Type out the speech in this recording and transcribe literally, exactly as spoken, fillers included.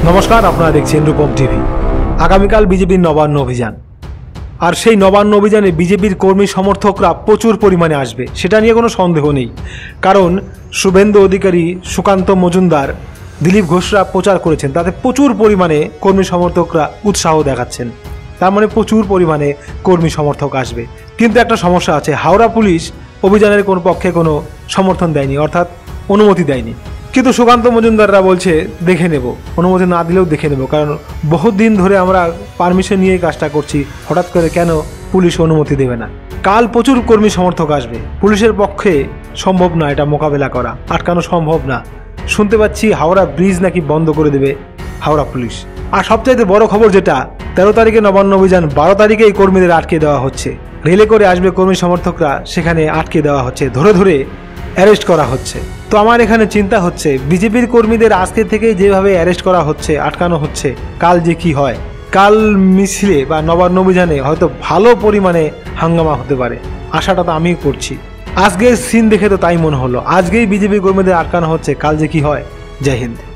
নমস্কার, আপনারা দেখছেন রূপম টিভি। আগামীকাল বিজেপির নবান্ন অভিযান, আর সেই নবান্ন অভিযানে বিজেপির কর্মী সমর্থকরা প্রচুর পরিমাণে আসবে, সেটা নিয়ে কোনো সন্দেহ নেই। কারণ শুভেন্দু অধিকারী, সুকান্ত মজুমদার, দিলীপ ঘোষরা প্রচার করেছেন, তাতে প্রচুর পরিমাণে কর্মী সমর্থকরা উৎসাহ দেখাচ্ছেন। তার মানে প্রচুর পরিমাণে কর্মী সমর্থক আসবে। কিন্তু একটা সমস্যা আছে, হাওড়া পুলিশ অভিযানের কোনো পক্ষে কোনো সমর্থন দেয়নি, অর্থাৎ অনুমতি দেয়নি। কিন্তু সুকান্ত মজুমদাররা বলছে দেখে নেব, অনুমতি না দিলেও দেখে নেব, কারণ বহুদিন ধরে আমরা পারমিশন নিয়ে কাজটা করছি, হঠাৎ করে কেন পুলিশ অনুমতি দেবে না। কাল প্রচুর কর্মী সমর্থক আসবে, পুলিশের পক্ষে সম্ভব না এটা মোকাবেলা করা, আটকানো সম্ভব না। শুনতে পাচ্ছি হাওড়া ব্রিজ নাকি বন্ধ করে দেবে হাওড়া পুলিশ। আর সবচাইতে বড় খবর যেটা, তেরো তারিখে নবান্ন অভিযান, বারো তারিখে এই কর্মীদের আটকে দেওয়া হচ্ছে। রেলে করে আসবে কর্মী সমর্থকরা, সেখানে আটকে দেওয়া হচ্ছে, ধরে ধরে অ্যারেস্ট করা হচ্ছে। তো আমার এখানে চিন্তা হচ্ছে, বিজেপির কর্মীদের আজকে থেকে যেভাবে অ্যারেস্ট করা হচ্ছে, আটকানো হচ্ছে, কাল যে কি হয়। কাল মিছিলে বা নবান্ন অভিযানে হয়তো ভালো পরিমাণে হাঙ্গামা হতে পারে, আশাটা তো আমি করছি। আজকের সিন দেখে তো তাই মনে হলো, আজকেই বিজেপি কর্মীদের আটকানো হচ্ছে, কাল যে কি হয়। জয় হিন্দ।